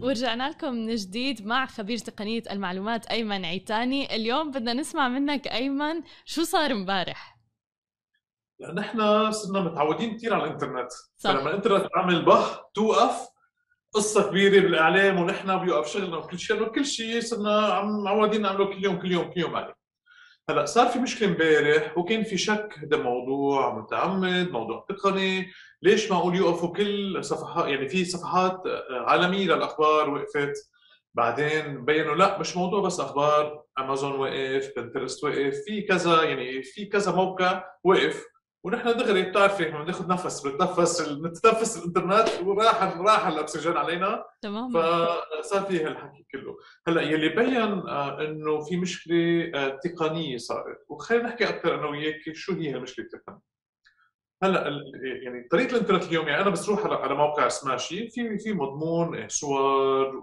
ورجعنا لكم من جديد مع خبير تقنية المعلومات أيمن عيتاني. اليوم بدنا نسمع منك أيمن، شو صار امبارح؟ لأن احنا صرنا متعودين كثير على الانترنت، فلما صح. الانترنت عمل توقف قصة كبيرة بالإعلام، ونحن بيوقف شغلنا وكل شيء صرنا معودين نعمله كل يوم كل يوم كل يوم عليه. هلا صار في مشكلة امبارح، وكان في شك هذا موضوع متعمد، موضوع تقني. ليش معقول يوقفوا كل صفحات؟ يعني في صفحات عالمية للأخبار وقفت. بعدين بينوا لا، مش موضوع بس أخبار، أمازون وقف، بنترست وقف، في كذا، يعني في كذا موقع وقف. ونحن دغري بتعرفي لما ناخذ نفس بنتنفس الانترنت، وراح الاكسجين علينا. تماما. فصار في هالحكي كله. هلا يلي بين انه في مشكله تقنيه صارت، وخلينا نحكي اكثر انا وياك شو هي المشكله التقنيه. هلا يعني طريقه الانترنت اليوم، يعني انا بس روح على موقع سماشي، في مضمون صور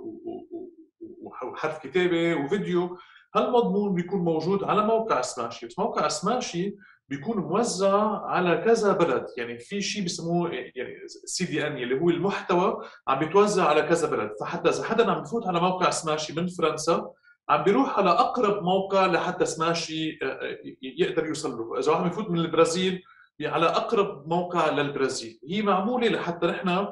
وحرف كتابه وفيديو. هالمضمون بيكون موجود على موقع سماشي، بس موقع سماشي بيكون موزع على كذا بلد. يعني في شيء بسموه يعني CDN، اللي هو المحتوى عم بيتوزع على كذا بلد. فحتى اذا حدا عم بفوت على موقع سماشي من فرنسا، عم بيروح على اقرب موقع لحتى سماشي يقدر يوصل له. اذا واحد بيفوت من البرازيل، على اقرب موقع للبرازيل. هي معموله لحتى نحن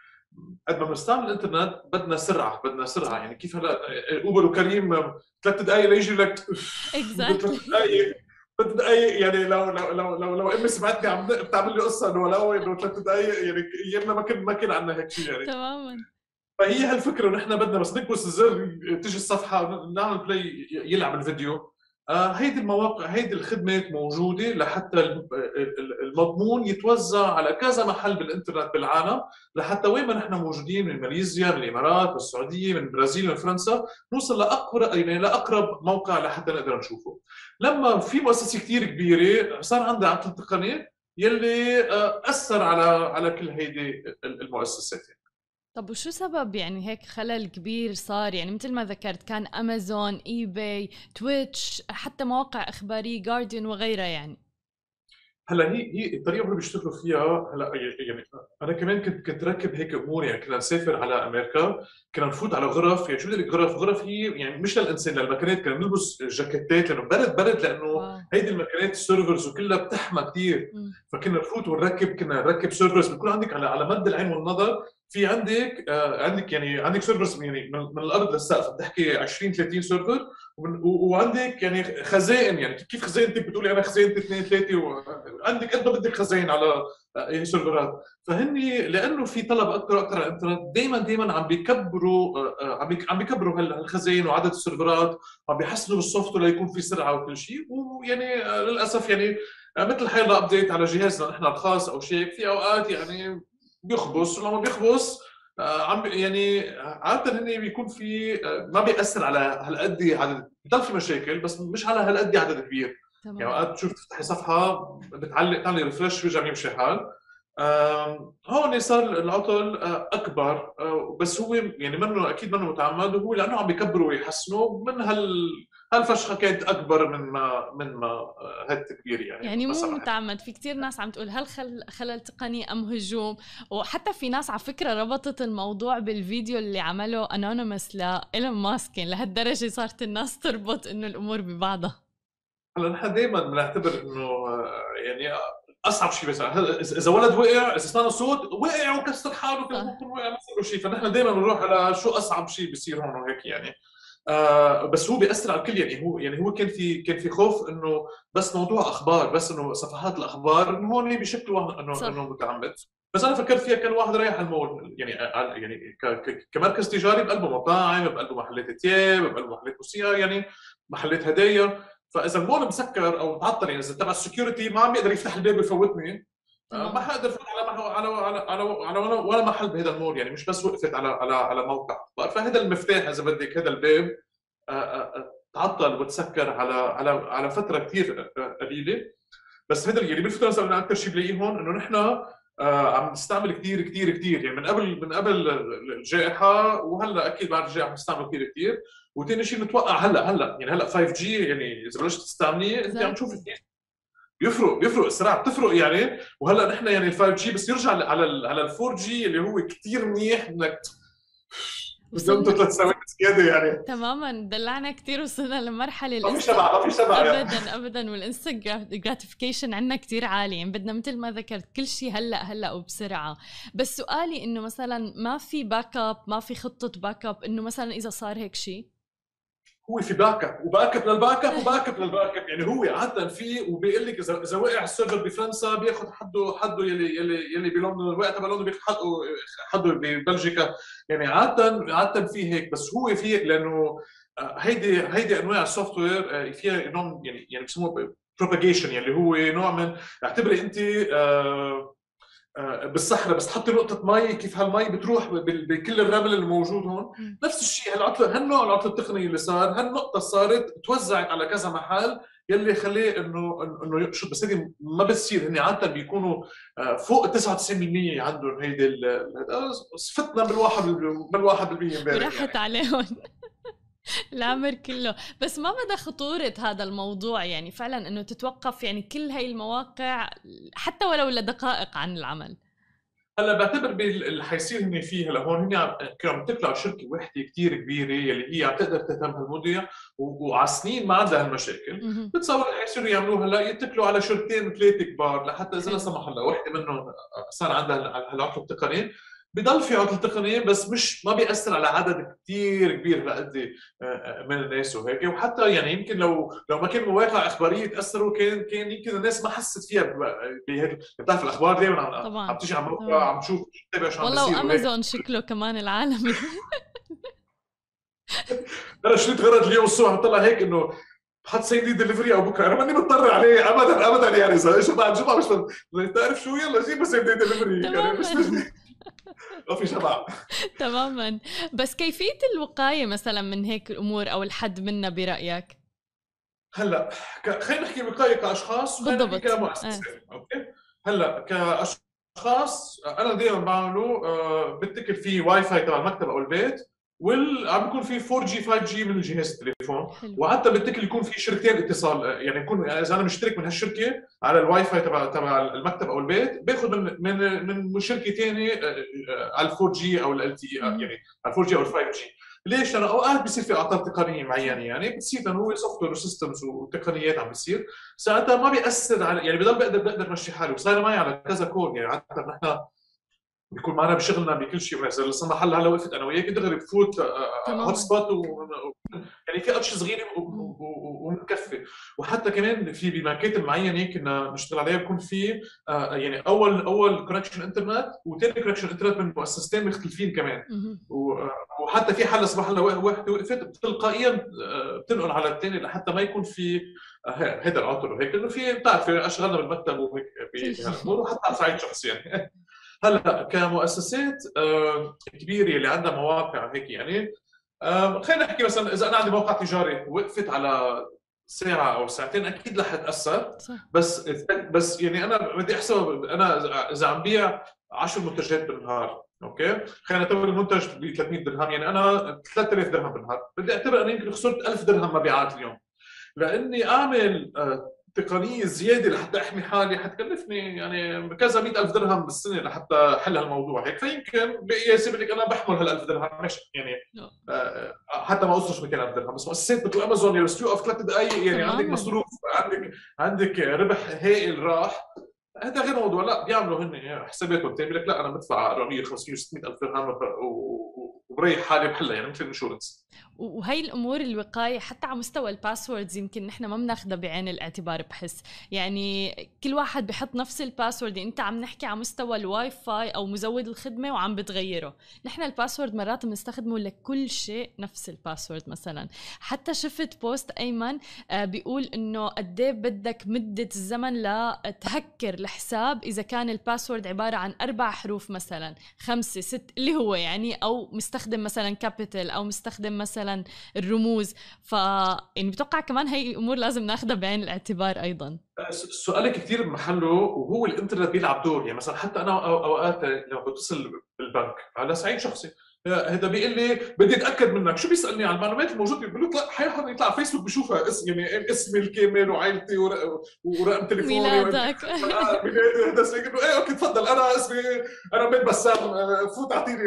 قد ما بنستعمل الانترنت بدنا سرعه، بدنا سرعه. يعني صح. كيف هلا اوبر وكريم 3 دقائق ليجي لك، بده 3 دقائق. exactly. 3 دقائق، يعني لو امي سمعتني عم بتعمل لي قصه انه ولو انه 3 دقائق، يعني ايامنا ما كان عندنا هيك شيء يعني. تماما. فهي هالفكره، ونحن بدنا بس نكبس الزر تيجي الصفحه نعمل بلاي يلعب الفيديو. هيدي المواقع، هيدي الخدمات موجوده لحتى المضمون يتوزع على كذا محل بالانترنت بالعالم. لحتى وين ما نحن موجودين، من ماليزيا، من الامارات، من السعوديه، من البرازيل، من فرنسا، نوصل لاقرب، يعني لاقرب موقع لحتى نقدر نشوفه. لما في مؤسسه كثير كبيره صار عندها عقل تقني يلي اثر على كل هيدي المؤسسات. طب وشو سبب يعني هيك خلل كبير صار؟ يعني مثل ما ذكرت كان أمازون، إي باي، تويتش، حتى مواقع إخبارية جارديان وغيرها يعني. هلا هي الطريقه اللي بيشتغلوا فيها. هلا يعني انا كمان كنت راكب هيك امور. يعني كنا نسافر على امريكا، كنا نفوت على غرف. يعني شو بدي لك، غرف هي يعني مش للانسان، للمكانات. كنا نلبس جاكيتات لانه برد، لانه واو. هيدي المكانات السيرفرز وكلها بتحمى كثير. مم. فكنا نفوت كنا نركب سيرفرز. بيكون عندك على مد العين والنظر، في عندك يعني عندك سيرفرز، يعني من الارض للسقف بتحكي 20 30 سيرفر. وعندك يعني خزائن. يعني كيف خزينتك بتقولي انا خزينتي 2 3، وعندك قد ما بدك خزائن على سيرفرات. فهن لانه في طلب اكثر واكثر على الانترنت، دائما عم بيكبروا عم بيكبروا هالخزائن وعدد السيرفرات، وعم بيحسنوا بالسوفت وير ليكون في سرعه وكل شيء. ويعني للاسف يعني مثل حيلا ابديت على جهازنا نحن الخاص او شيء، في اوقات يعني بيخبص. ولما بيخبص عم يعني عاده هن بيكون في ما بيأثر على هالقد عدد. بضل في مشاكل بس مش على هالقد عدد كبير. يعني تمام. اوقات تشوف تفتحي صفحه بتعلق، تعملي ريفرش بيرجع بيمشي الحال. هون صار العطل اكبر. بس هو يعني منه اكيد منه متعمد، وهو لانه عم بيكبروا ويحسنوا من هالفشخه كانت اكبر من ما هالتكبير يعني يعني ما مو سمحت. متعمد، في كتير ناس عم تقول هل خلل تقني أم هجوم. وحتى في ناس على فكرة ربطت الموضوع بالفيديو اللي عمله أنونيمس لإيلون ماسك، يعني لهالدرجة صارت الناس تربط إنه الأمور ببعضها. هلا نحن دائما بنعتبر انه يعني اصعب شيء. بس اذا ولد وقع، اذا سمعنا صوت وقع وكسر حاله، كان صح. ممكن وقع ما صار له شيء. فنحن دائما بنروح على شو اصعب شيء بيصير هون وهيك يعني. بس هو بيأثر على الكل. يعني هو كان في خوف انه بس موضوع اخبار، بس انه صفحات الاخبار انه هون بشكل انه صح. متعمد. بس انا فكرت فيها، كان واحد رايح على المول، يعني كمركز تجاري، بقلبه مطاعم، بقلبه محلات ثياب، بقلبه محلات موسيقى، يعني محلات هدايا. فاذا المول مسكر او معطل، يعني اذا تبع السكيورتي ما عم يقدر يفتح الباب ويفوتني، ما تمام. حقدر افوت على ولا محل بهذا المول. يعني مش بس وقفت على موقع. فهذا المفتاح اذا بدك، هذا الباب تعطل وتسكر على فتره كثير قليله. بس هذا اللي بالفتره صار اكثر شيء بلاقيه هون انه نحن عم نستعمل كثير كثير كثير. يعني من قبل الجائحه، وهلا اكيد بعد الجائحه عم نستعمل كثير كثير. وثاني شيء نتوقع هلا يعني هلا 5G، يعني اذا بلشت تستعمليه انت عم تشوف exactly. بيفرق السرعه بتفرق يعني. وهلا نحن يعني ال 5G بس يرجع على ال 4G اللي هو كثير منيح، انك بدهم 3 ثواني زياده يعني. تماما، دلعنا كتير، وصلنا لمرحله ما في شبع، ما في شبع يعني. ابدا ابدا، والانستا جراتيفيكيشن عندنا كتير عالي، يعني بدنا مثل ما ذكرت كل شيء هلا وبسرعه. بس سؤالي انه مثلا ما في باك اب، ما في خطه باك اب، انه مثلا اذا صار هيك شيء؟ هو في باك اب وباك اب للباك اب وباك اب للباك اب، يعني هو عاده في، وبيقول لك اذا وقع السيرفر بفرنسا بياخذ حده يلي بلندن، وقتها بلندن بياخذ حده ببلجيكا. يعني عاده في هيك، بس هو في لانه هيدي انواع السوفت وير فيها نوع يعني بسموه بروباجيشن، يعني اللي هو نوع من، اعتبري انت بالصحراء بس تحطي نقطة مي، كيف هالمي بتروح بكل الرمل الموجود هون. نفس الشيء هالنوع العطل التقني اللي صار، هالنقطة صارت توزعت على كذا محل، يلي خليه انه يقشط. بس هذه ما بتصير، هن عادة بيكونوا فوق 99% عندهم هيدي صفتنا بالواحد بالمية امبارح وراحت يعني. عليهم العمر كله. بس ما مدى خطورة هذا الموضوع، يعني فعلا انه تتوقف يعني كل هاي المواقع حتى ولو لدقائق عن العمل؟ هلا بعتبر اللي حيصير هن فيه هلا هون، هن كانوا عم تطلع شركه وحده كثير كبيره يلي هي عم تقدر تهتم بهالمواضيع وعلى سنين ما عندها هالمشاكل. بتصور اللي حيصيروا يعملوه هلا يتكلوا على شركتين 3 كبار، لحتى اذا لا سمح الله وحده منهم صار عندها هالعطل التقني، بضل في عطل تقني بس مش ما بيأثر على عدد كثير كبير لقد من الناس وهيك. وحتى يعني يمكن لو ما كان مواقع اخباريه تاثروا، كان يمكن الناس ما حست فيها بهيك. بتعرف الاخبار دائما عم طبعا تيجي على موقع، طبعا. عم تشوف تتابع شو عم والله بيصير وهيك. وامازون شكله كمان العالمي انا شريت غرض اليوم الصبح بطلع هيك انه بحط سيدي دليفري او بكره، انا ماني مضطر عليه ابدا ابدا يعني. اذا بعد جمعه مش بتعرف شو، يلا جيب سيدي دليفري يعني مش تماما ما في شبع. تماما. بس كيفية الوقاية مثلا من هيك الأمور أو الحد منها برأيك؟ هلا خلينا نحكي وقايه كاشخاص، وخلينا نحكي بالضبط. كمؤسسات. اوكي، هلا كاشخاص انا دائما بعمله بتكل في واي فاي تبع المكتب او البيت، عم بيكون في 4G 5G من جهاز التليفون. حلو. وحتى بتكل يكون في شركتين اتصال، يعني يكون اذا انا مشترك من هالشركه على الواي فاي تبع المكتب او البيت، باخذ من شركه ثانيه على 4G او ال LTE، يعني على 4G او ال 5G. ليش؟ لانه اوقات بصير في اعطال تقنيه معينه، يعني بتصير لانه هو سوفت وير وسيستمز وتقنيات عم بيصير، ساعتها ما بياثر على، يعني بضل بقدر مشي حالي. وصار معي على كذا كود، يعني عاده نحن بيكون معنا بشغلنا بكل شيء. اذا الصناعه هلا وقفت انا وياك دغري بفوت هوت سبوت يعني في اشياء صغيره ومكفي. وحتى كمان في بمكاتب معينه كنا نشتغل عليها بيكون في يعني اول كونكشن انترنت وثاني كونكشن انترنت من مؤسستين مختلفين كمان. وحتى في حل صباح الله وحده وقفت تلقائيا بتنقل على الثاني لحتى ما يكون في هذا العطل وهيك، انه في بتعرف اشغلنا بالمكتب وهيك بهالامور، وحتى على صعيد شخصي يعني. هلا كمؤسسات كبيره اللي عندها مواقع هيك يعني، خلينا نحكي مثلا اذا انا عندي موقع تجاري وقفت على ساعه او ساعتين اكيد رح اتاثر. صح. بس يعني انا بدي احسب، انا اذا عم بيع 10 منتجات بالنهار، اوكي خلينا نعتبر المنتج ب 300 درهم، يعني انا 3000 درهم بالنهار، بدي اعتبر انا يمكن خسرت 1000 درهم مبيعات اليوم. لاني اعمل تقنيه زياده لحتى احمي حالي حتكلفني يعني كذا 100,000 درهم بالسنه لحتى احل هالموضوع هيك. فيمكن بقياسي لك انا بحمل هال1000 درهم مش يعني حتى ما اوصلش 200,000 درهم. بس مؤسسات مثل امازون اللي بتوقف 3 دقائق، يعني عندك مصروف، عندك ربح هائل راح. هذا غير موضوع، لا بيعملوا هن حساباتهم تاني، لك لا انا بدفع 400 500 600 الف درهم وبريح حالي بحلها، يعني مثل الانشورنس. وهي الامور الوقايه حتى على مستوى الباسوردز يمكن نحن ما بناخذها بعين الاعتبار، بحس يعني كل واحد بحط نفس الباسورد. انت عم نحكي على مستوى الواي فاي او مزود الخدمه وعم بتغيره، نحن الباسورد مرات بنستخدمه لكل شيء نفس الباسورد. مثلا حتى شفت بوست ايمن بيقول انه قد ايه بدك مده الزمن لتهكر الحساب اذا كان الباسورد عباره عن 4 حروف مثلا 5 6 اللي هو يعني، او مستخدم مثلا كابيتال او مستخدم مثلا الرموز. يعني بتوقع كمان هي امور لازم ناخذها بعين الاعتبار ايضا. سؤالك كثير بمحله، وهو الانترنت بيلعب دور. يعني مثلا حتى انا اوقات لما بتصل بالبنك على صعيد شخصي هذا بيقول لي بدي اتاكد منك، شو بيسالني عن المعلومات الموجوده، بقول له طلع حيحضر يطلع على فيسبوك بشوفها، يعني اسمي الكامل وعائلتي ورقم تليفوني ميلادك. هذا ايه اوكي تفضل انا اسمي، انا من بسام، فوت اعطيني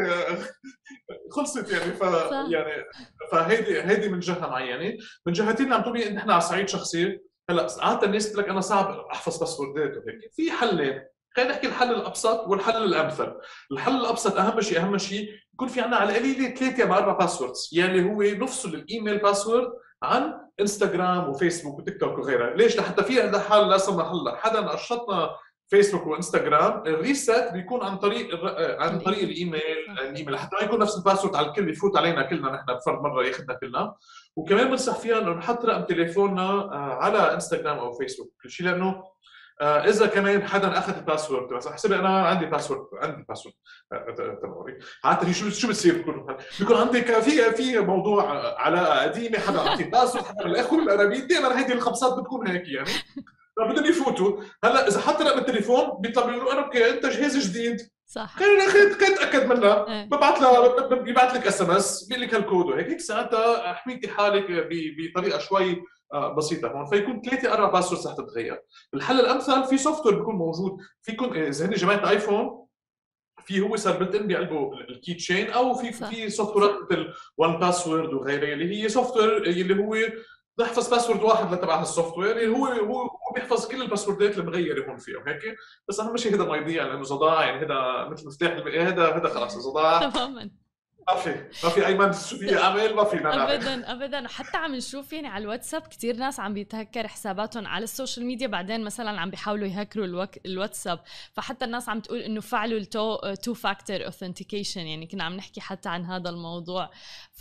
خلصت يعني. صح. يعني فهيدي من جهه معينه. من جهتين عم تقولي نحن على صعيد شخصي، هلا عاده الناس تقول لك انا صعب احفظ باسوردات وهيك، في حلين. خلينا نحكي الحل الابسط والحل الامثل. الحل الابسط اهم شيء يكون في عندنا على القليله 3 أو 4 باسوردز، يعني هو نفصل الايميل باسورد عن انستغرام وفيسبوك وتيك توك وغيرها. ليش؟ لحتى في عندنا حل لا سمح الله حدا نشطنا فيسبوك وانستغرام، الريست بيكون عن طريق الايميل. الايميل حتى ما يكون نفس الباسورد على الكل، يفوت علينا كلنا نحن بفرد مره ياخذنا كلنا. وكمان بنصح فيها انه نحط رقم تليفوننا على انستغرام او فيسبوك كل شيء، لانه اذا كمان حدا اخذ الباسورد، مثلا حسبي انا عندي باسورد تبعي، عاده شو بتصير؟ بيكون عندك في موضوع علاقه قديمه، حدا عطي باسورد، حدا من الاخوه القرابين، دائما هيدي الخبصات بتكون هيك يعني. فبدهم يفوتوا. هلا اذا حط رقم التليفون بيطلب له انا اوكي انت جهاز جديد، صح. خلينا اتاكد منها، ايه. ببعث لك اس ام اس بيقول لك هالكود وهيك ساعتها حميتي حالك بطريقه شوي بسيطه هون. فيكون 3 4 باسوردز رح تتغير. الحل الامثل في سوفت وير بيكون موجود فيكم، اذا هن جماعه ايفون في هو صار بلت ان بقلبه الكي تشين، او في سوفت وير مثل وان باسورد وغيرها، اللي هي سوفت وير اللي هو بحفظ باسورد واحد لتبع هالسوفت وير، اللي هو بيحفظ كل الباسوردات المغيره هون فيها وهيك. بس اهم شيء هذا ما يضيع، لانه صداع يعني، هذا مثل مفتاح هذا خلاص صداع. تماما. ما في ايمن شو في اعمل، ما فينا نعمل ابدا ابدا. وحتى عم نشوف يعني على الواتساب كتير ناس عم بيتهكر حساباتهم على السوشيال ميديا، بعدين مثلا عم بيحاولوا يهكروا الواتساب. فحتى الناس عم تقول انه فعلوا التو فاكتور اوثنتيكيشن، يعني كنا عم نحكي حتى عن هذا الموضوع. ف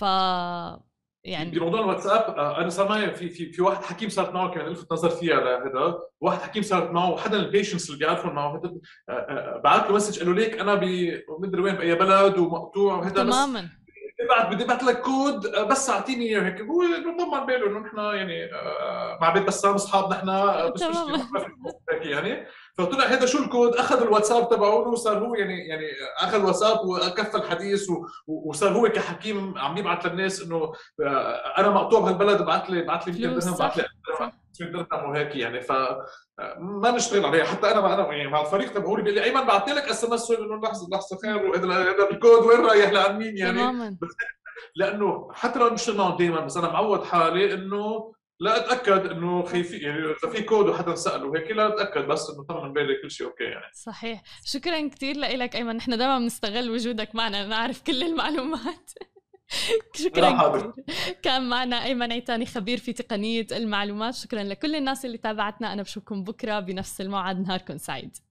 يعني بموضوع الواتساب. انا صار معي في واحد حكيم صارت معه كمان لفت نظر فيها لهذا. واحد حكيم صارت معه، وحدا البيشنس اللي بيعرفون معه هذا بعث له مسج قال له ليك انا بمدري وين باي بلد ومقطوع وهذا، بس تماما. بدي ابعث لك كود، بس اعطيني اياه هيك. هو انه طبعا باله انه نحن يعني مع بيت بسام اصحاب نحن، بس مش تماما. هيك يعني. فطلع هذا شو الكود، اخذ الواتساب تبعه وصار هو يعني اخذ الواتساب وكفى الحديث، وصار هو كحكيم عم يبعث للناس انه انا مقطوع بهالبلد، ابعث لي 200 درهم، ابعث لي 20 درهم وهيك يعني. ف ما نشتغل عليها. حتى انا يعني مع الفريق تبعولي بيقول لي ايمن بعثت لك اس ام اس انه لحظه خير، وهذا الكود وين رايح لعند مين يعني. تماما. لانه حتى لو نشتغل معهم دائما، بس انا معود حالي انه لا اتاكد انه خايفين يعني، اذا في كود وحدا ساله هيك لا اتاكد، بس انه طمن بالي كل شيء اوكي يعني. صحيح. شكرا كثير لك ايمن، نحن دائما بنستغل وجودك معنا نعرف كل المعلومات. شكرا كثير. كان معنا ايمن عيتاني خبير في تقنيه المعلومات. شكرا لكل الناس اللي تابعتنا، انا بشوفكم بكره بنفس الموعد، نهاركم سعيد.